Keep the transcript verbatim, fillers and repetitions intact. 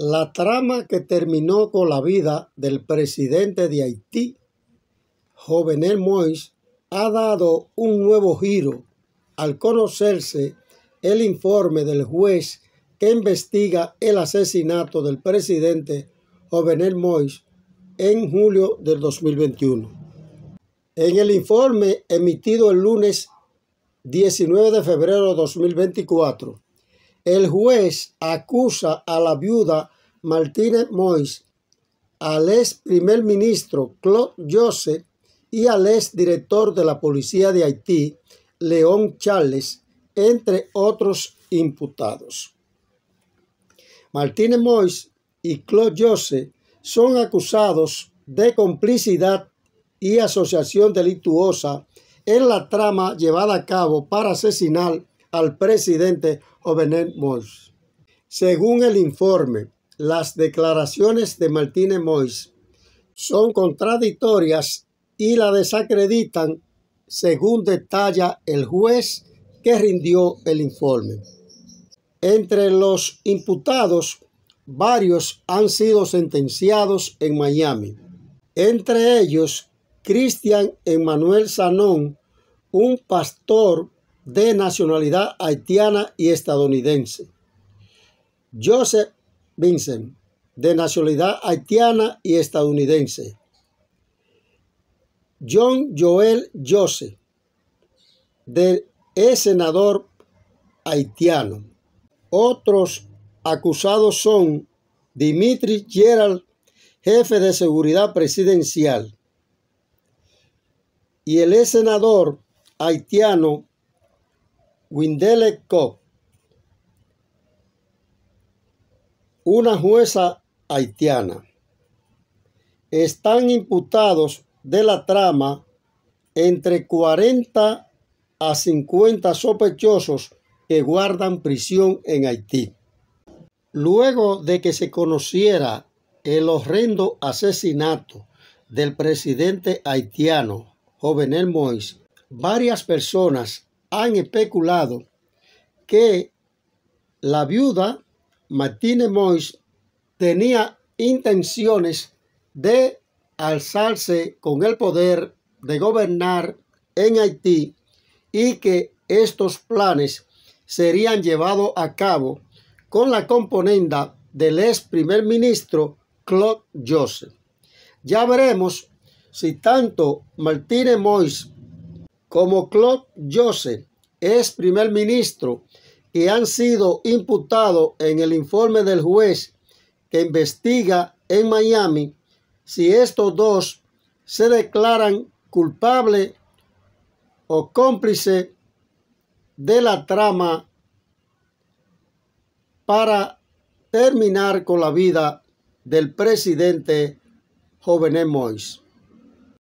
La trama que terminó con la vida del presidente de Haití, Jovenel Moïse, ha dado un nuevo giro al conocerse el informe del juez que investiga el asesinato del presidente Jovenel Moïse en julio del dos mil veintiuno. En el informe emitido el lunes diecinueve de febrero de dos mil veinticuatro, el juez acusa a la viuda Martínez Moïse, al ex primer ministro Claude Joseph y al ex director de la policía de Haití, Léon Charles, entre otros imputados. Martínez Moïse y Claude Joseph son acusados de complicidad y asociación delictuosa en la trama llevada a cabo para asesinar al presidente Jovenel Moïse. Según el informe, las declaraciones de Martínez Moïse son contradictorias y la desacreditan, según detalla el juez que rindió el informe. Entre los imputados, varios han sido sentenciados en Miami. Entre ellos, Cristian Emmanuel Sanón, un pastor de nacionalidad haitiana y estadounidense. Joseph Vincent, de nacionalidad haitiana y estadounidense. John Joel Joseph, de ex senador haitiano. Otros acusados son Dimitri Gerald, jefe de seguridad presidencial, y el ex senador haitiano Wendell Cobb. Una jueza haitiana. Están imputados de la trama entre cuarenta a cincuenta sospechosos que guardan prisión en Haití. Luego de que se conociera el horrendo asesinato del presidente haitiano Jovenel Moïse, varias personas han especulado que la viuda Martínez Moïse tenía intenciones de alzarse con el poder de gobernar en Haití y que estos planes serían llevados a cabo con la componenda del ex primer ministro Claude Joseph. Ya veremos si tanto Martínez Moïse como Claude Joseph, ex primer ministro, que han sido imputados en el informe del juez que investiga en Miami, si estos dos se declaran culpables o cómplices de la trama para terminar con la vida del presidente Jovenel Moïse.